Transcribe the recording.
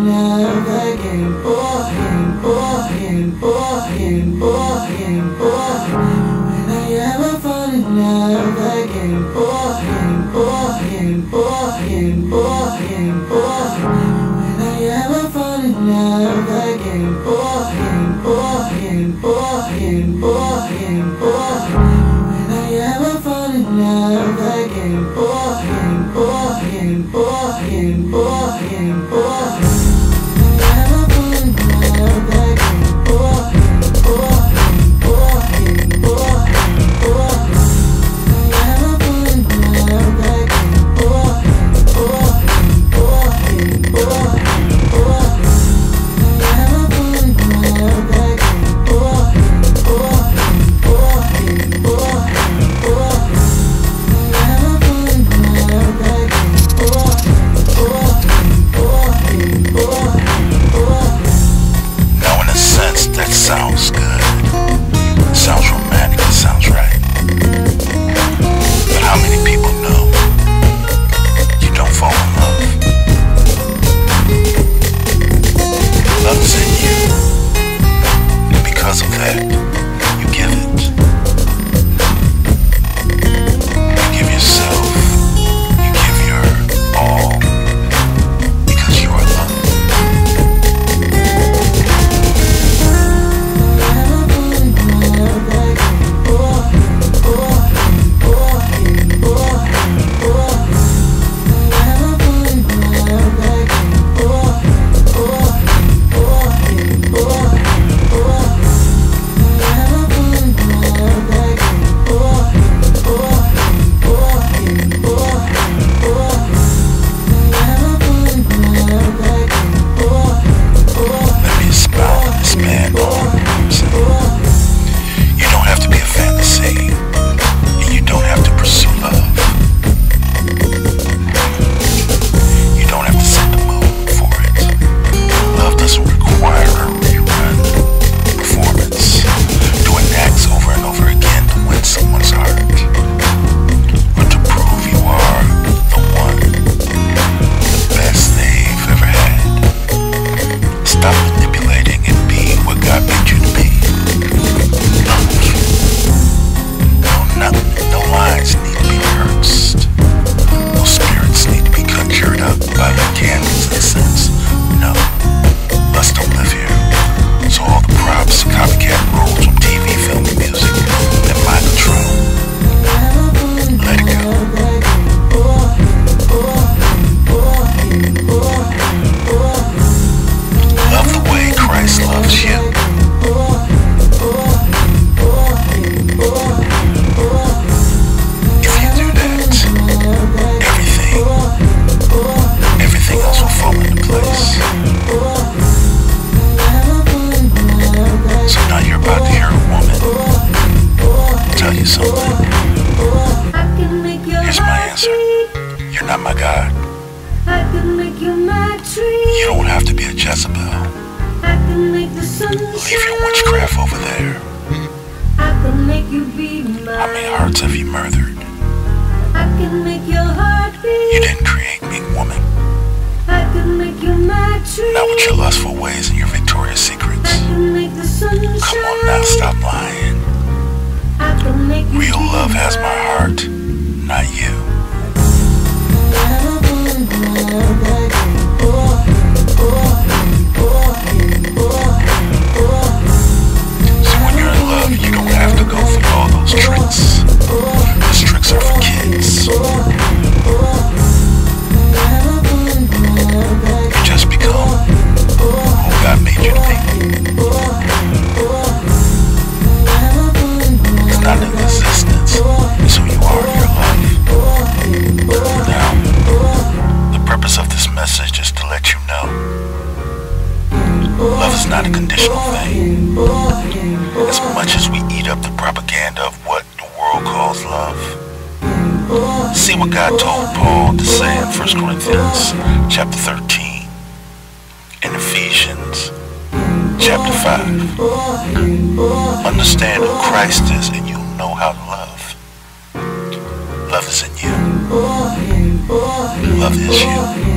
love again, again, again, again, again, when I ever fall in love again, again, again, again, again, when I ever fall in love again, again, again, again, again, when I ever fall in love again, again, again, again, again, sounds good. It sounds romantic. It sounds right. But how many people know you don't fall in love? Love is in you, and because of that, you give it. You give yourself. You give your all because you are loved. Here's my answer. You're not my God. You don't have to be a Jezebel. Leave your witchcraft over there. How many hearts have you murdered? You didn't create me, woman. Not with your lustful ways and your Victoria's Secrets. Come on now, stop lying. Real love has my heart, not you. So when you're in love, you don't have to go through all those tricks. Those tricks are for kids. You just become who God made you to be. It's not in existence, it's who you are in your life. Now, the purpose of this message is to let you know love is not a conditional thing. As much as we eat up the propaganda of what the world calls love, see what God told Paul to say in 1 Corinthians chapter 13, in Ephesians chapter 5. Understand who Christ is and you'll know how to love. Love is in you. Love is you.